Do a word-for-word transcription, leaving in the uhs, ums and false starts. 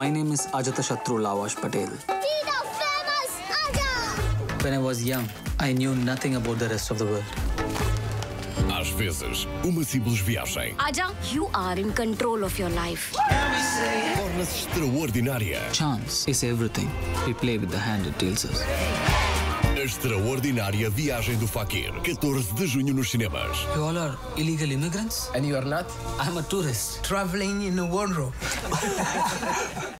My name is Ajatashatru Lavash Patel. Tito, famous! Aja! When I was young, I knew nothing about the rest of the world. Às vezes, uma simples viagem Aja, you are in control of your life. torna-se extraordinária. Chance is everything. We play with the hand it deals us. A extraordinária viagem do Fakir. catorze de junho nos cinemas. You all are illegal immigrants? And you are not I'm a tourist. traveling in a wardrobe.